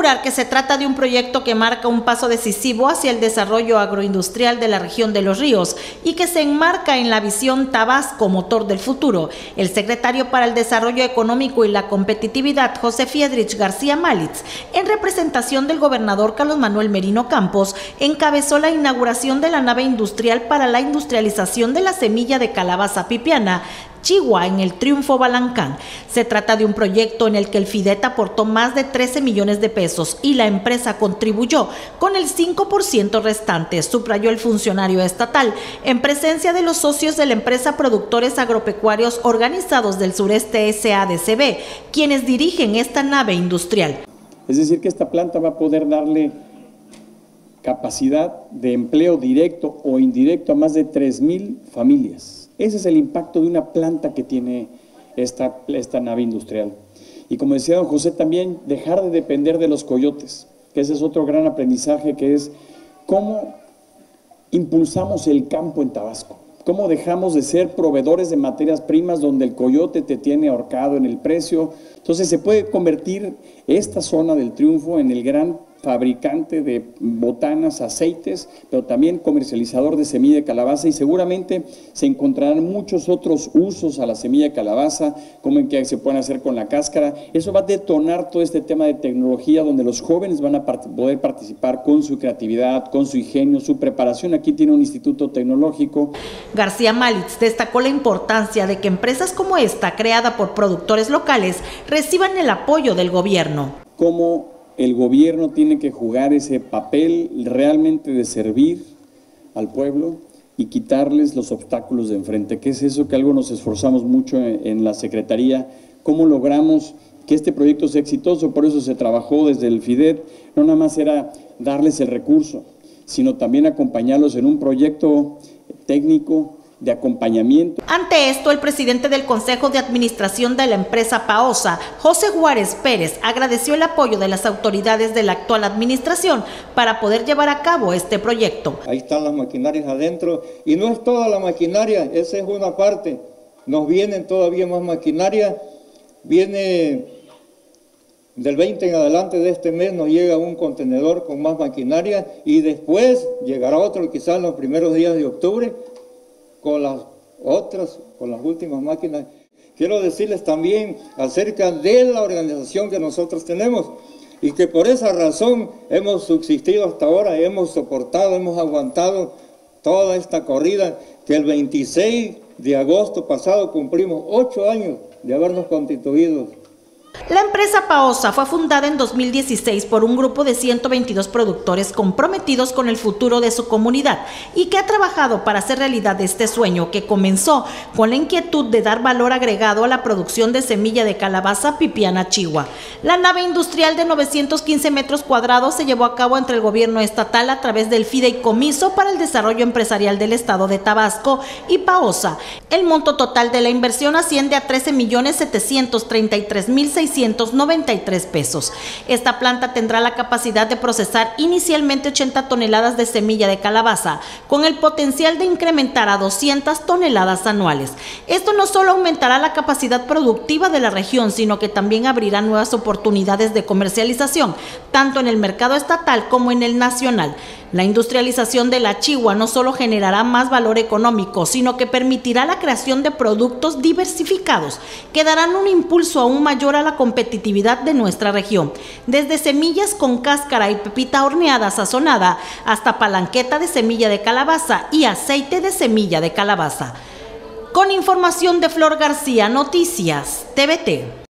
asegurar que se trata de un proyecto que marca un paso decisivo hacia el desarrollo agroindustrial de la región de Los Ríos y que se enmarca en la visión Tabasco, motor del futuro. El secretario para el Desarrollo Económico y la Competitividad, José Friedrich García Malitz, en representación del gobernador Carlos Manuel Merino Campos, encabezó la inauguración de la nave industrial para la industrialización de la semilla de calabaza pipiana, Chihuahua, en el Triunfo Balancán. Se trata de un proyecto en el que el FIDET aportó más de 13 millones de pesos y la empresa contribuyó con el 5% restante, subrayó el funcionario estatal, en presencia de los socios de la empresa Productores Agropecuarios Organizados del Sureste SADCB, quienes dirigen esta nave industrial. Es decir, que esta planta va a poder darle capacidad de empleo directo o indirecto a más de 3,000 familias. Ese es el impacto de una planta que tiene esta nave industrial. Y como decía don José, también dejar de depender de los coyotes, que ese es otro gran aprendizaje, que es cómo impulsamos el campo en Tabasco, cómo dejamos de ser proveedores de materias primas donde el coyote te tiene ahorcado en el precio. Entonces se puede convertir esta zona del Triunfo en el gran fabricante de botanas, aceites, pero también comercializador de semilla de calabaza, y seguramente se encontrarán muchos otros usos a la semilla de calabaza, como en que se pueden hacer con la cáscara. Eso va a detonar todo este tema de tecnología donde los jóvenes van a poder participar con su creatividad, con su ingenio, su preparación. Aquí tiene un instituto tecnológico. García Malitz destacó la importancia de que empresas como esta, creada por productores locales, reciban el apoyo del gobierno. Como el gobierno tiene que jugar ese papel realmente de servir al pueblo y quitarles los obstáculos de enfrente, que es eso que algo nos esforzamos mucho en la Secretaría, cómo logramos que este proyecto sea exitoso. Por eso se trabajó desde el FIDET, no nada más era darles el recurso, sino también acompañarlos en un proyecto técnico de acompañamiento. Ante esto, el presidente del Consejo de Administración de la empresa PAOSA, José Juárez Pérez, agradeció el apoyo de las autoridades de la actual administración para poder llevar a cabo este proyecto. Ahí están las maquinarias adentro, y no es toda la maquinaria, esa es una parte. Nos vienen todavía más maquinaria, viene del 20 en adelante de este mes, nos llega un contenedor con más maquinaria, y después llegará otro quizás en los primeros días de octubre, con las últimas máquinas. Quiero decirles también acerca de la organización que nosotros tenemos y que por esa razón hemos subsistido hasta ahora, hemos soportado, hemos aguantado toda esta corrida, que el 26 de agosto pasado cumplimos 8 años de habernos constituido. La empresa PAOSA fue fundada en 2016 por un grupo de 122 productores comprometidos con el futuro de su comunidad y que ha trabajado para hacer realidad este sueño, que comenzó con la inquietud de dar valor agregado a la producción de semilla de calabaza pipiana Chihuahua. La nave industrial de 915 metros cuadrados se llevó a cabo entre el gobierno estatal a través del Fideicomiso para el Desarrollo Empresarial del Estado de Tabasco y PAOSA. El monto total de la inversión asciende a 13.733.693 pesos. Esta planta tendrá la capacidad de procesar inicialmente 80 toneladas de semilla de calabaza, con el potencial de incrementar a 200 toneladas anuales. Esto no solo aumentará la capacidad productiva de la región, sino que también abrirá nuevas oportunidades de comercialización, tanto en el mercado estatal como en el nacional. La industrialización de la Chihuahua no solo generará más valor económico, sino que permitirá la creación de productos diversificados que darán un impulso aún mayor a la competitividad de nuestra región, desde semillas con cáscara y pepita horneada sazonada hasta palanqueta de semilla de calabaza y aceite de semilla de calabaza. Con información de Flor García, Noticias TVT.